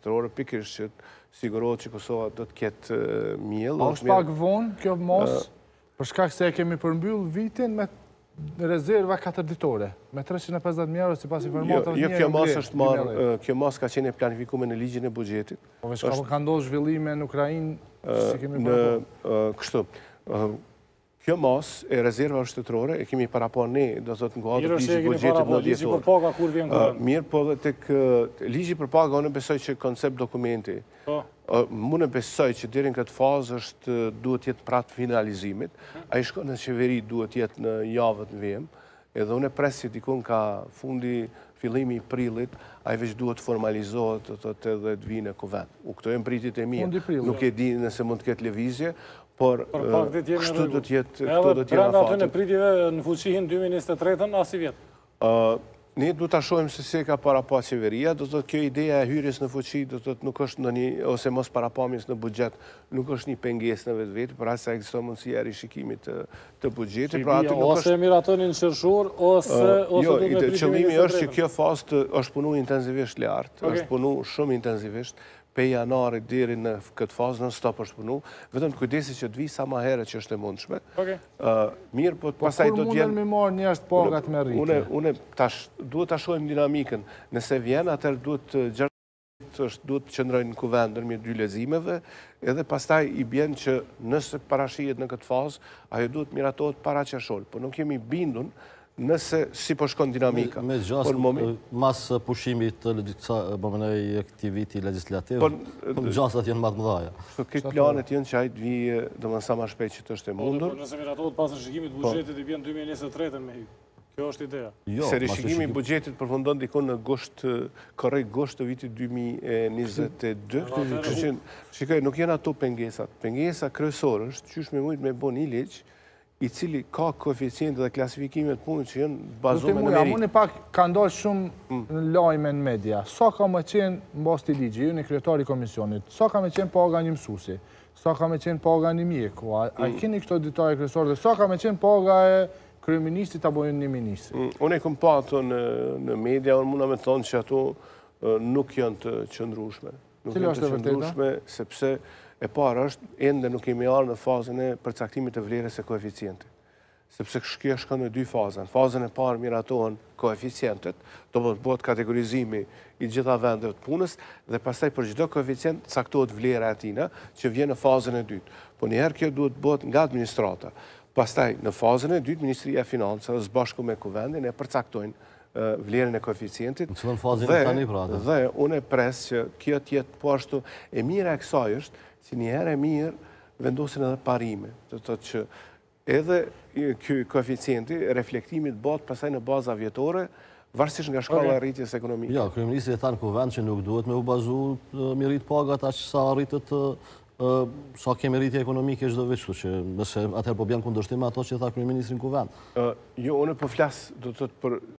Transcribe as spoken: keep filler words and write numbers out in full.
shtetërore, pikërisht që sigurohet që Kosova do të ketë miell. A është pak vonë kjo mos, për shkak se e kemi përmbyll vitin me rezerva katër ditore, me treqind e pesëdhjetë mijë euro sipas informatave. Jo, kjo mos është marrë, kjo mos ka qenë planifikuar në ligjin e buxhetit. Po veç ka ndodhur zhvillime në Ukrainë, si kemi në kështu. Kjo mos e rezervave shtetërore e kemi parapon ne, do të thotë nga ato ligji buxhetit në ligji për paga kur vjen kur. Mirë, po edhe tek ligji për paga unë besoj që koncept dokumenti. Unë besoj që deri në këtë fazë është duhet jetë pratë finalizimit. Ai shkon në qeveri duhet jetë në javët në vijim. Edhe unë pres që dikun ka fundi fillimi i prillit, ai veç duhet formalizohet të thotë edhe të vinë në kuvent. U këto janë pritit e mia. Nuk e di nëse mund të ketë lëvizje, por kështu do të jetë këto do të jenë afat. Edhe aty në pritjeve në fuqinë dy mijë e njëzet e tretën as i vjet. Ne duhet ta shohim se si ka parapa qeveria, do të thotë kjo ideja e hyrjes në fuqi, do të thotë nuk është ndonjë ose mos parapamjes në buxhet, nuk është një pengesë në vetvete, por as sa ekziston mundësia e rishikimit të të buxhetit, pra aty nuk është ose miratonin në qershor ose ose do të qëllimi është që kjo fazë është punuar intensivisht lart, është punuar shumë intensivisht. Pe janarit deri në këtë fazë në stop është punu, vetëm të kujdesi që të vi sa ma herët që është e mundshme. Mirë, po pasaj do t'jen... Po kur mundën me marë njështë pagat me rritje? Une duhet të shojmë dinamikën. Nëse vjen, atër duhet gjerët duhet të qëndrojnë në kuvendër me dy lezimeve, edhe pastaj i bjen që nëse parashijet në këtë fazë, ajo duhet miratohet para qershor. Po nuk jemi bindun nëse si po shkon dinamika. Me gjast, mas pushimit të bëmënej këti viti legislativ, gjastat jenë matë mëdhaja. Këtë planet jenë që ajtë vijë dhe më nësa ma shpejt që të është e mundur. Nëse miratohet pas në shikimit buxhetit i bjen dy mijë e njëzet e tretën me hy. Kjo është ideja. Se rishikimi buxhetit përfundon dikon në gusht, korrekt gusht të vitit dy mijë e njëzet e dy. Shikaj, nuk jenë ato pengesat. Pengesa kryesore është qysh me mujt me bo një ligj i cili ka koeficientë dhe klasifikimet punë që jenë bazume në meri. Unë pak ka ndollë shumë në lajme në media. Sa ka me qenë në bas të ligji, ju një kryetari komisionit, sa ka me qenë paga një mësusi, sa ka me qenë paga një mjeku, a i keni këto ditare kryesore dhe sa ka me qenë paga e kryeministit apo një ministri? Unë e këm pa ato në media, unë muna me thonë që ato nuk janë të qëndrushme. Nuk janë të qëndrushme, sepse e parë është, ende nuk kemi arë në fazën e përcaktimit të vlerës e koeficientit. Sepse kjo shkon në dy fazën. Fazën e parë miratohen koeficientet, do të bëhet kategorizimi i gjitha vendeve të punës, dhe pastaj për çdo koeficient caktohet vlera e tij, që vjen në fazën e dytë. Po njëherë kjo duhet bëhet nga administrata. Pastaj në fazën e dytë Ministria e Financave së bashku me kuvendin e përcaktojnë vlerën e koeficientit. Dhe unë e pres që kjo tjetë po ashtu e mira e kësaj është si njëherë e mirë vendosin edhe parime. Të të që edhe kjo koeficienti, reflektimit bëtë pasaj në baza vjetore, varësisht nga shkalla e rritjes ekonomike. Ja, kryeministri e thanë kuvend që nuk duhet me u bazu me rritë pagat aq sa rritët sa kemi rritje ekonomike çdo vit, që nëse atëherë po bjen kundërshtim me ato që tha kryeministri në kuvend. Jo, unë po flas do të thotë për